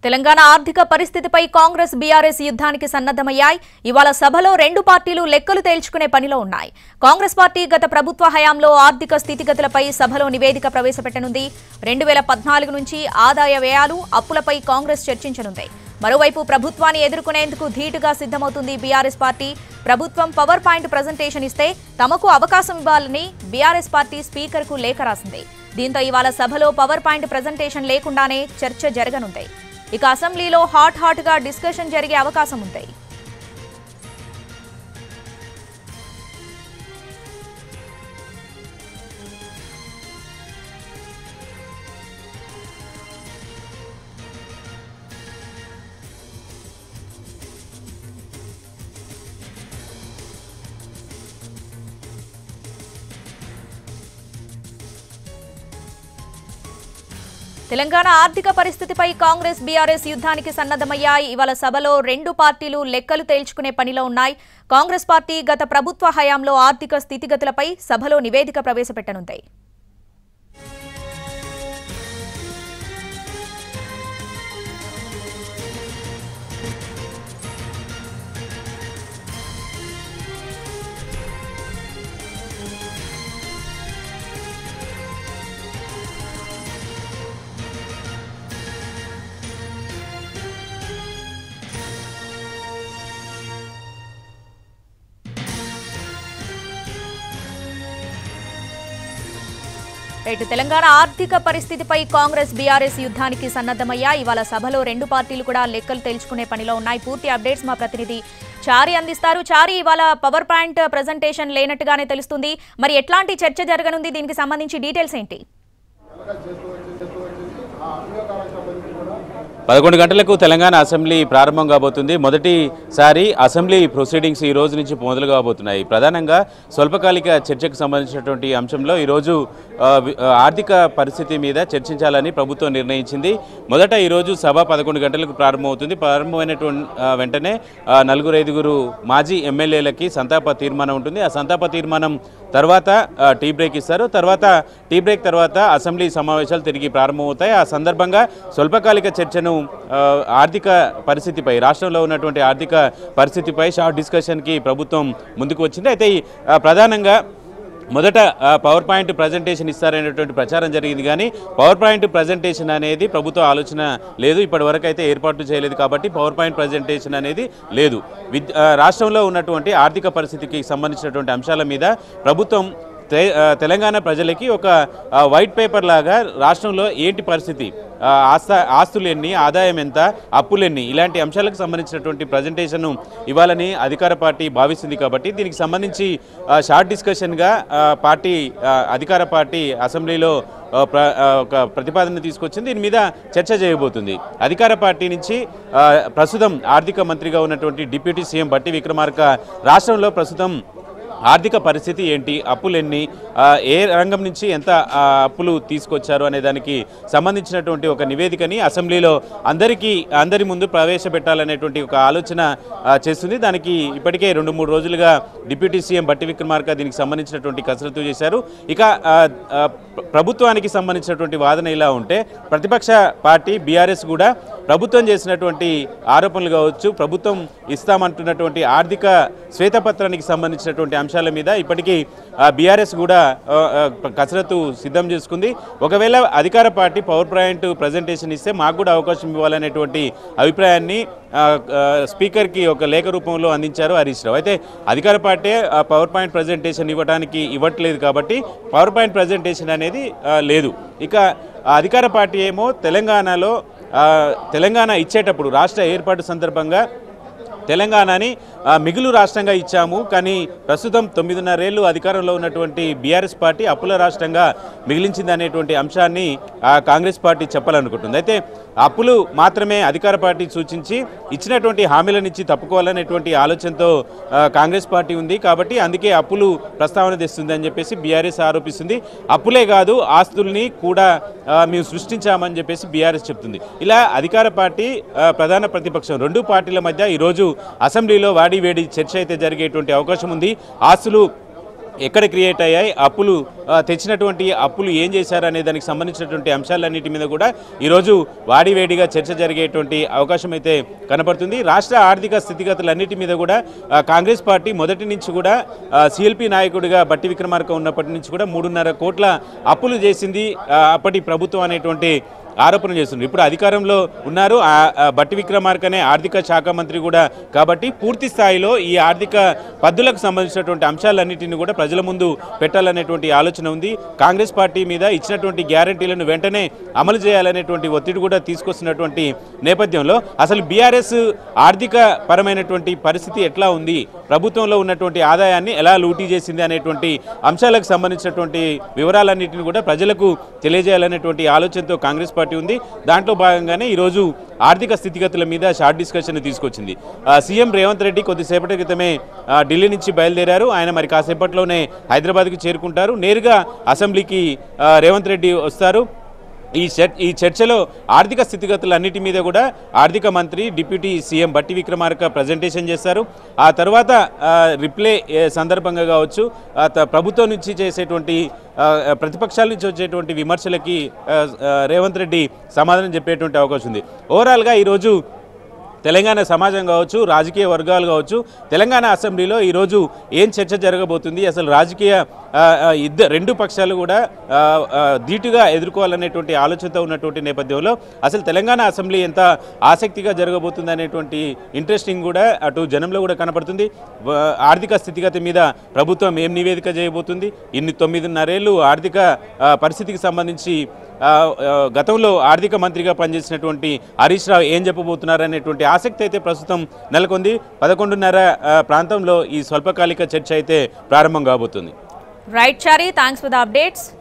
తెలంగాణ ఆర్థిక పరిస్థితిపై కాంగ్రెస్ బీఆర్ఎస్ యుద్ధానికి సన్నద్ధమయ్యాయి. ఇవాళ సభలో రెండు పార్టీలు లెక్కలు తేల్చుకునే పనిలో ఉన్నాయి. కాంగ్రెస్ పార్టీ గత ప్రభుత్వ హయాంలో ఆర్థిక స్థితిగతులపై సభలో నివేదిక ప్రవేశపెట్టనుంది. 2014 నుంచి ఆదాయ వ్యయాలు, అప్పులపై కాంగ్రెస్ చర్చించనుంది. మరోవైపు ప్రభుత్వాన్ని ఎదుర్కొనేందుకు ధీటుగా సిద్ధమవుతుంది బీఆర్ఎస్ పార్టీ. ప్రభుత్వం పవర్ పాయింట్ ప్రజెంటేషన్ ఇస్తే తమకు అవకాశం ఇవ్వాలని బీఆర్ఎస్ పార్టీ స్పీకర్కు లేఖ రాసింది. దీంతో ఇవాళ సభలో పవర్ పాయింట్ ప్రజెంటేషన్ లేకుండానే చర్చ జరగనుంది. ఇక అసెంబ్లీలో హాట్ గా డిస్కషన్ జరిగే అవకాశం ఉంది. తెలంగాణ ఆర్థిక పరిస్థితిపై కాంగ్రెస్ బీఆర్ఎస్ యుద్ధానికి సన్నద్ధమయ్యాయి. ఇవాళ సభలో రెండు పార్టీలు లెక్కలు తేల్చుకునే పనిలో ఉన్నాయి. కాంగ్రెస్ పార్టీ గత ప్రభుత్వ హయాంలో ఆర్థిక స్థితిగతులపై సభలో నివేదిక ప్రవేశపెట్టనుంది. తెలంగాణ ఆర్థిక పరిస్థితిపై కాంగ్రెస్ బీఆర్ఎస్ యుద్ధానికి సన్నద్ధమయ్యాయి. ఇవాళ సభలో రెండు పార్టీలు కూడా లెక్కలు తేల్చుకునే పనిలో ఉన్నాయి. పూర్తి అప్డేట్స్ మా ప్రతినిధి చారి అందిస్తారు. చారి, ఇవాళ పవర్ పాయింట్ ప్రజెంటేషన్ లేనట్టుగానే తెలుస్తుంది. మరి ఎట్లాంటి చర్చ జరగనుంది? దీనికి సంబంధించి డీటెయిల్స్ ఏంటి? 11 గంటలకు తెలంగాణ అసెంబ్లీ ప్రారంభం కాబోతుంది. మొదటిసారి అసెంబ్లీ ప్రొసీడింగ్స్ ఈ రోజు నుంచి మొదలు కాబోతున్నాయి. ప్రధానంగా స్వల్పకాలిక చర్చకు సంబంధించినటువంటి అంశంలో ఈరోజు ఆర్థిక పరిస్థితి మీద చర్చించాలని ప్రభుత్వం నిర్ణయించింది. మొదట ఈరోజు సభ 11 గంటలకు ప్రారంభమవుతుంది. ప్రారంభమైనటువంటి వెంటనే 4-5 మాజీ ఎమ్మెల్యేలకి సంతాప తీర్మానం ఉంటుంది. ఆ సంతాప తీర్మానం తర్వాత టీ బ్రేక్ ఇస్తారు. టీ బ్రేక్ తర్వాత అసెంబ్లీ సమావేశాలు తిరిగి ప్రారంభమవుతాయి. ఆ సందర్భంగా స్వల్పకాలిక చర్చను ఆర్థిక పరిస్థితిపై, రాష్ట్రంలో ఉన్నటువంటి ఆర్థిక పరిస్థితిపై షార్ట్ డిస్కషన్కి ప్రభుత్వం ముందుకు వచ్చింది. అయితే ప్రధానంగా మొదట పవర్ పాయింట్ ప్రజెంటేషన్ ఇస్తారనేటువంటి ప్రచారం జరిగింది. కానీ పవర్ పాయింట్ ప్రజెంటేషన్ అనేది ప్రభుత్వ ఆలోచన లేదు. ఇప్పటి వరకు అయితే ఏర్పాటు చేయలేదు. కాబట్టి పవర్ పాయింట్ ప్రజెంటేషన్ అనేది లేదు. రాష్ట్రంలో ఉన్నటువంటి ఆర్థిక పరిస్థితికి సంబంధించినటువంటి అంశాల మీద ప్రభుత్వం తెలంగాణ ప్రజలకి ఒక వైట్ పేపర్ లాగా రాష్ట్రంలో ఏంటి పరిస్థితి, ఆస్తులు ఎన్ని, ఆదాయం ఎంత, అప్పులు ఎన్ని, ఇలాంటి అంశాలకు సంబంధించినటువంటి ప్రజెంటేషన్ను ఇవ్వాలని అధికార పార్టీ భావిస్తుంది. కాబట్టి దీనికి సంబంధించి షార్ట్ డిస్కషన్గా అధికార పార్టీ అసెంబ్లీలో ఒక ప్రతిపాదన తీసుకొచ్చింది. దీని మీద చర్చ చేయబోతుంది. అధికార పార్టీ నుంచి ప్రస్తుతం ఆర్థిక మంత్రిగా ఉన్నటువంటి డిప్యూటీ సీఎం బట్టి విక్రమార్క రాష్ట్రంలో ప్రస్తుతం ఆర్థిక పరిస్థితి ఏంటి, అప్పులు ఎన్ని, ఏ రంగం నుంచి ఎంత అప్పులు తీసుకొచ్చారు అనే దానికి సంబంధించినటువంటి ఒక నివేదికని అసెంబ్లీలో అందరి ముందు ప్రవేశపెట్టాలనేటువంటి ఒక ఆలోచన చేస్తుంది. దానికి ఇప్పటికే 2-3 రోజులుగా డిప్యూటీ సీఎం బట్టి విక్రమార్క దీనికి సంబంధించినటువంటి కసరత్తు చేశారు. ఇక ప్రభుత్వానికి సంబంధించినటువంటి వాదన ఇలా ఉంటే, ప్రతిపక్ష పార్టీ బీఆర్ఎస్ కూడా ప్రభుత్వం చేసినటువంటి ఆరోపణలు కావచ్చు, ప్రభుత్వం ఇస్తామంటున్నటువంటి ఆర్థిక శ్వేతపత్రానికి సంబంధించినటువంటి అంశాల మీద ఇప్పటికీ బీఆర్ఎస్ కూడా కసరత్తు సిద్ధం చేసుకుంది. ఒకవేళ అధికార పార్టీ పవర్ పాయింట్ ప్రజెంటేషన్ ఇస్తే మాకు కూడా అవకాశం ఇవ్వాలనేటువంటి అభిప్రాయాన్ని స్పీకర్కి ఒక లేఖ రూపంలో అందించారు హరీష్ రావు. అయితే అధికార పార్టీ పవర్ పాయింట్ ప్రజెంటేషన్ ఇవ్వట్లేదు. కాబట్టి పవర్ పాయింట్ ప్రజెంటేషన్ అనేది లేదు. ఇక అధికార పార్టీ ఏమో తెలంగాణ ఇచ్చేటప్పుడు రాష్ట్ర ఏర్పాటు సందర్భంగా తెలంగాణని మిగులు రాష్ట్రంగా ఇచ్చాము. కానీ ప్రస్తుతం 9.5 ఏళ్ళు అధికారంలో ఉన్నటువంటి బీఆర్ఎస్ పార్టీ అప్పుల రాష్ట్రంగా మిగిలించింది అనేటువంటి అంశాన్ని కాంగ్రెస్ పార్టీ చెప్పాలనుకుంటుంది. అయితే అప్పులు మాత్రమే అధికార పార్టీ సూచించి ఇచ్చినటువంటి హామీలను ఇచ్చి తప్పుకోవాలనేటువంటి ఆలోచనతో కాంగ్రెస్ పార్టీ ఉంది. కాబట్టి అందుకే అప్పులు ప్రస్తావన తెస్తుంది అని చెప్పేసి బీఆర్ఎస్ ఆరోపిస్తుంది. అప్పులే కాదు, ఆస్తుల్ని కూడా మేము సృష్టించామని చెప్పేసి బీఆర్ఎస్ చెప్తుంది. ఇలా అధికార పార్టీ ప్రధాన ప్రతిపక్షం రెండు పార్టీల మధ్య ఈరోజు అసెంబ్లీలో వాడి వేడి చర్చ అయితే జరిగేటువంటి అవకాశం ఉంది. ఎక్కడ క్రియేట్ అయ్యాయి, అప్పులు తెచ్చినటువంటి అప్పులు ఏం చేశారు అనే దానికి సంబంధించినటువంటి అంశాలన్నిటి మీద కూడా ఈరోజు వాడివేడిగా చర్చ జరిగేటువంటి అవకాశం అయితే కనపడుతుంది. రాష్ట్ర ఆర్థిక స్థితిగతులన్నిటి మీద కూడా కాంగ్రెస్ పార్టీ మొదటి నుంచి కూడా సిఎల్పి నాయకుడిగా బట్టి విక్రమార్క ఉన్నప్పటి నుంచి కూడా 3.5 కోట్ల అప్పులు చేసింది అప్పటి ప్రభుత్వం అనేటువంటి ఆరోపణ చేస్తున్నారు. ఇప్పుడు అధికారంలో ఉన్నారు బట్టి విక్రమార్కనే ఆర్థిక శాఖ మంత్రి కూడా కాబట్టి పూర్తి స్థాయిలో ఈ ఆర్థిక పద్ధతులకు సంబంధించినటువంటి అంశాలన్నింటినీ కూడా ప్రజల ముందు పెట్టాలనేటువంటి ఆలోచన ఉంది. కాంగ్రెస్ పార్టీ మీద ఇచ్చినటువంటి గ్యారంటీలను వెంటనే అమలు చేయాలనేటువంటి ఒత్తిడి కూడా తీసుకొస్తున్నటువంటి నేపథ్యంలో అసలు బీఆర్ఎస్ ఆర్థిక పరమైనటువంటి పరిస్థితి ఎట్లా ఉంది, ప్రభుత్వంలో ఉన్నటువంటి ఆదాయాన్ని ఎలా లూటీ చేసింది అనేటువంటి అంశాలకు సంబంధించినటువంటి వివరాలన్నింటినీ కూడా ప్రజలకు తెలియజేయాలనేటువంటి ఆలోచనతో కాంగ్రెస్ పార్టీ ఉంది. దాంట్లో భాగంగానే ఈరోజు ఆర్థిక స్థితిగతుల మీద షార్ట్ డిస్కషన్ తీసుకొచ్చింది. సీఎం రేవంత్ రెడ్డి కొద్దిసేపటి క్రితమే ఢిల్లీ నుంచి బయలుదేరారు. ఆయన మరి కాసేపట్లోనే హైదరాబాద్కి చేరుకుంటారు. నేరుగా అసెంబ్లీకి రేవంత్ రెడ్డి వస్తారు. ఈ చర్చలో ఆర్థిక స్థితిగతులన్నిటి మీద కూడా ఆర్థిక మంత్రి డిప్యూటీ సీఎం బట్టి విక్రమార్క ప్రజెంటేషన్ చేస్తారు. ఆ తర్వాత రిప్లై సందర్భంగా కావచ్చు, ప్రభుత్వం నుంచి చేసేటువంటి ప్రతిపక్షాల నుంచి వచ్చేటువంటి విమర్శలకి రేవంత్ రెడ్డి సమాధానం చెప్పేటువంటి అవకాశం ఉంది. ఓవరాల్గా ఈరోజు తెలంగాణ సమాజం కావచ్చు, రాజకీయ వర్గాలు కావచ్చు, తెలంగాణ అసెంబ్లీలో ఈరోజు ఏం చర్చ జరగబోతుంది, అసలు రాజకీయ రెండు పక్షాలు కూడా ధీటుగా ఎదుర్కోవాలనేటువంటి ఆలోచనతో ఉన్నటువంటి నేపథ్యంలో అసలు తెలంగాణ అసెంబ్లీ ఎంత ఆసక్తిగా జరగబోతుంది అనేటువంటి ఇంట్రెస్టింగ్ కూడా అటు జనంలో కూడా కనపడుతుంది. ఆర్థిక స్థితిగతి మీద ప్రభుత్వం ఏం నివేదిక చేయబోతుంది, 9.5 ఏళ్ళు ఆర్థిక పరిస్థితికి సంబంధించి గతంలో ఆర్థిక మంత్రిగా పనిచేసినటువంటి హరీష్ రావు ఏం చెప్పబోతున్నారు అనేటువంటి ఆసక్తి అయితే ప్రస్తుతం నెలకొంది. 11:30 ప్రాంతంలో ఈ స్వల్పకాలిక చర్చ అయితే ప్రారంభం కాబోతుంది. Right Chari, thanks for the updates.